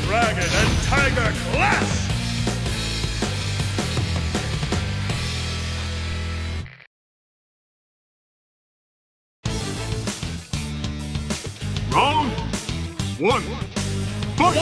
Dragon and Tiger Clash! Round 1. Fight!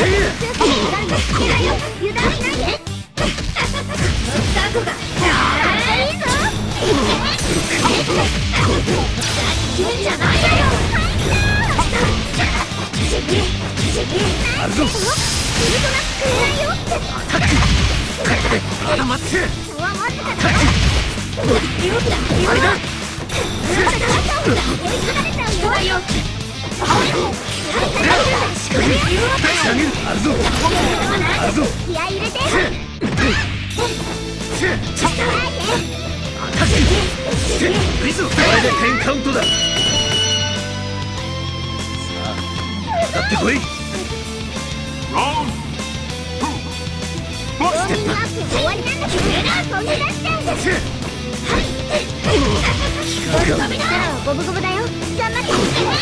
ゴブゴブだよ。頑張って。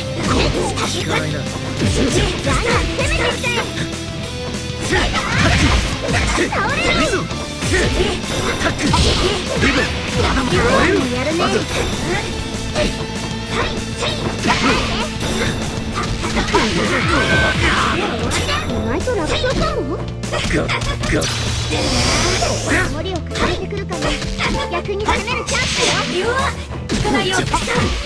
守りを抱えてくるかも。逆に攻めるチャンスよ。効かないよ。オッケー。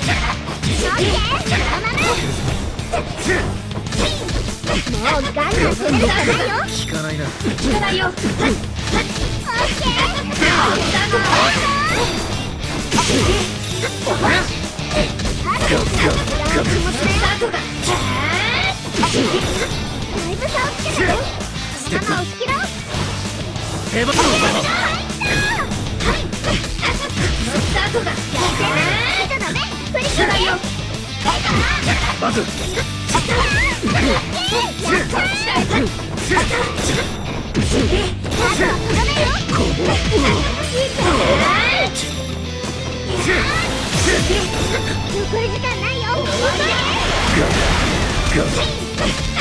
もうガンガン攻めるしかないよ。効かないな。効かないよ。オッケー。残り時間ないよ。